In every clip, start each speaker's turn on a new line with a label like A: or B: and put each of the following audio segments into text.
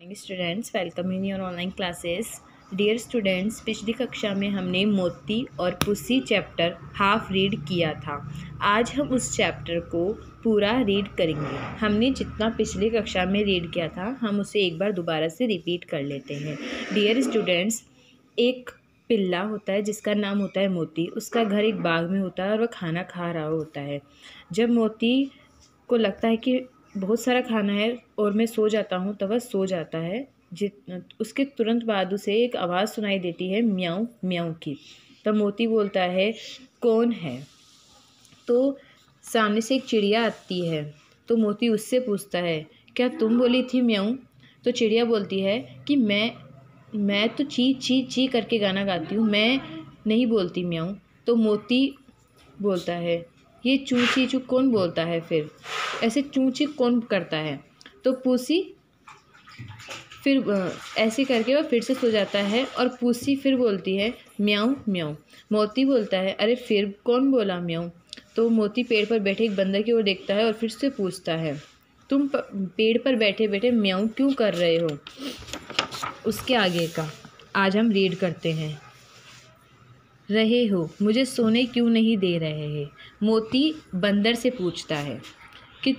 A: Students, welcome in your online classes. Dear students, पिछली कक्षा में हमने मोती और पुसी चैप्टर हाफ रीड किया था। आज हम उस चैप्टर को पूरा रीड करेंगे। हमने जितना पिछली कक्षा में रीड किया था हम उसे एक बार दोबारा से रिपीट कर लेते हैं। डियर स्टूडेंट्स, एक पिल्ला होता है जिसका नाम होता है मोती। उसका घर एक बाग में होता है और वह खाना खा रहा होता है। जब मोती को लगता है कि बहुत सारा खाना है और मैं सो जाता हूँ, तो वह सो जाता है। उसके तुरंत बाद उसे एक आवाज़ सुनाई देती है, म्याऊं म्याऊं की। तब मोती बोलता है, कौन है? तो सामने से एक चिड़िया आती है। तो मोती उससे पूछता है, क्या तुम बोली थी म्याऊं? तो चिड़िया बोलती है कि मैं तो ची ची ची करके गाना गाती हूँ, मैं नहीं बोलती म्याऊं। तो मोती बोलता है, ये चू ची चू कौन बोलता है? फिर ऐसे चू ची कौन करता है? तो पूसी फिर ऐसे करके वह फिर से सो जाता है और पूसी फिर बोलती है, म्याऊं म्याऊं। मोती बोलता है, अरे फिर कौन बोला म्याऊं? तो मोती पेड़ पर बैठे एक बंदर की ओर देखता है और फिर से पूछता है, तुम पेड़ पर बैठे बैठे म्याऊं क्यों कर रहे हो? उसके आगे का आज हम रीड करते हैं। रहे हो, मुझे सोने क्यों नहीं दे रहे हैं? मोती बंदर से पूछता है कि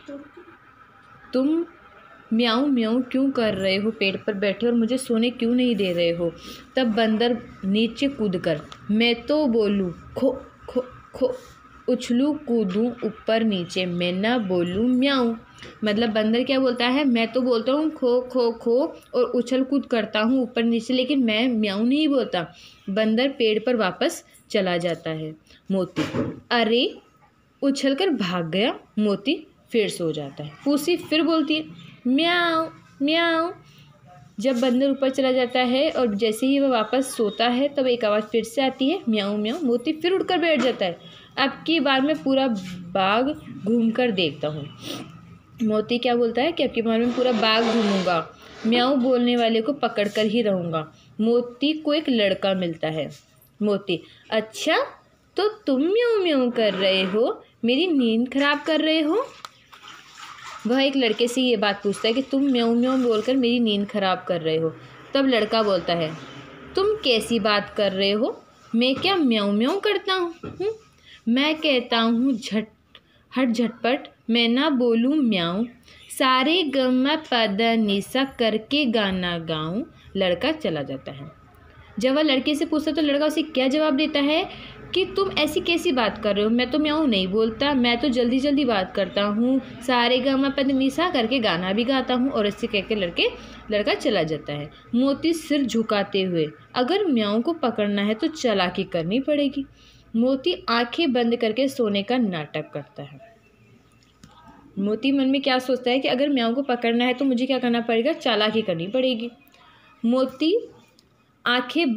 A: तुम म्याऊं म्याऊं क्यों कर रहे हो पेड़ पर बैठे और मुझे सोने क्यों नहीं दे रहे हो? तब बंदर नीचे कूदकर, मैं तो बोलूं खो खो खो, उछलूं कूदूं ऊपर नीचे, मैं ना बोलूं म्याऊं। मतलब बंदर क्या बोलता है, मैं तो बोलता हूँ खो खो खो और उछल कूद करता हूँ ऊपर नीचे, लेकिन मैं म्याऊं नहीं बोलता। बंदर पेड़ पर वापस चला जाता है। मोती अरे उछल कर भाग गया। मोती फिर सो जाता है। पूसी फिर बोलती है, म्याऊं म्याऊं। जब बंदर ऊपर चला जाता है और जैसे ही वह वापस सोता है तब एक आवाज़ फिर से आती है, म्याऊं म्याऊं। मोती फिर उठकर बैठ जाता है। अब की बार मैं पूरा बाग घूमकर देखता हूँ। मोती क्या बोलता है कि अब की बार मैं पूरा बाग घूमूंगा, म्याऊं बोलने वाले को पकड़ कर ही रहूँगा। मोती को एक लड़का मिलता है। मोती, अच्छा तो तुम म्याऊं म्याऊं कर रहे हो, मेरी नींद खराब कर रहे हो? वह एक लड़के से ये बात पूछता है कि तुम म्याऊं म्याऊं बोलकर मेरी नींद खराब कर रहे हो। तब लड़का बोलता है, तुम कैसी बात कर रहे हो? मैं क्या म्याऊं म्याऊं करता हूँ? मैं कहता हूँ हट झटपट, मैं ना बोलूँ म्याऊं, सारे गमा पदा निसा करके गाना गाऊं। लड़का चला जाता है। जब वह लड़के से पूछता तो लड़का उसे क्या जवाब देता है कि तुम ऐसी कैसी बात कर रहे हो, मैं तो म्याऊं नहीं बोलता, मैं तो जल्दी जल्दी बात करता हूँ, सारे गामा पद निसा करके गाना भी गाता हूँ। और ऐसे कह के लड़का चला जाता है। मोती सिर झुकाते हुए, अगर म्याऊं को पकड़ना है तो चालाकी करनी पड़ेगी। मोती आंखें बंद करके सोने का नाटक करता है। मोती मन में क्या सोचता है कि अगर म्याऊं को पकड़ना है तो मुझे क्या करना पड़ेगा? चालाकी करनी पड़ेगी। मोती आंखें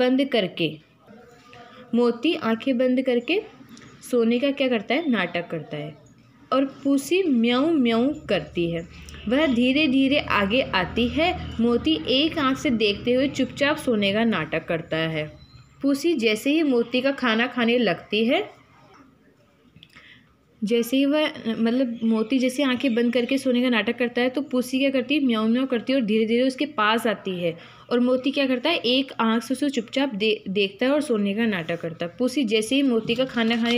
A: बंद करके सोने का क्या करता है? नाटक करता है। और पूसी म्याऊं म्याऊं करती है। वह धीरे धीरे आगे आती है। मोती एक आंख से देखते हुए चुपचाप सोने का नाटक करता है। पूसी जैसे ही मोती का खाना खाने लगती है, जैसे ही वह मोती जैसे आंखें बंद करके सोने का नाटक करता है तो पूसी क्या करती है? म्याऊं म्याऊं करती है और धीरे धीरे उसके पास आती है। और मोती क्या करता है? एक आंख से उसे चुपचाप देखता है और सोने का नाटक करता है। पूसी जैसे ही मोती का खाना खाने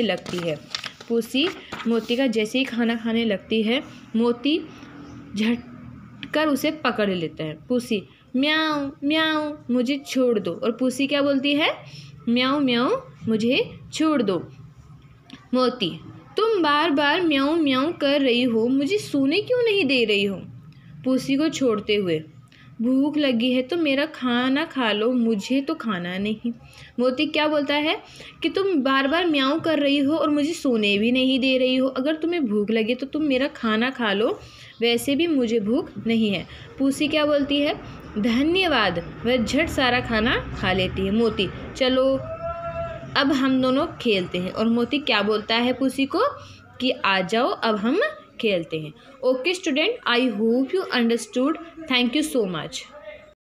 A: लगती है, मोती झटकर उसे पकड़ लेता है। पूसी, म्याऊं म्याऊं मुझे छोड़ दो। और पूसी क्या बोलती है? म्याऊं म्याऊं मुझे छोड़ दो। मोती, तुम बार बार म्याऊं म्याऊं कर रही हो, मुझे सोने क्यों नहीं दे रही हो? पूसी को छोड़ते हुए, भूख लगी है तो मेरा खाना खा लो, मुझे तो खाना नहीं। मोती क्या बोलता है कि तुम बार बार म्याऊं कर रही हो और मुझे सोने भी नहीं दे रही हो, अगर तुम्हें भूख लगे तो तुम मेरा खाना खा लो, वैसे भी मुझे भूख नहीं है। पूसी क्या बोलती है? धन्यवाद। वह झट सारा खाना खा लेती है। मोती, चलो अब हम दोनों खेलते हैं। और मोती क्या बोलता है पूसी को कि आ जाओ अब हम खेलते हैं। Okay student, I hope you understood. Thank you so much.